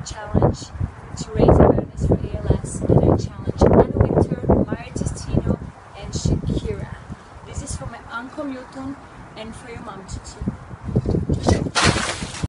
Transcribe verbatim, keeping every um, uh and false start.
challenge to raise awareness for A L S, and I challenge Anna Victor, Maria Testino, and Shakira. This is for my Uncle Milton and for your mom, Titi.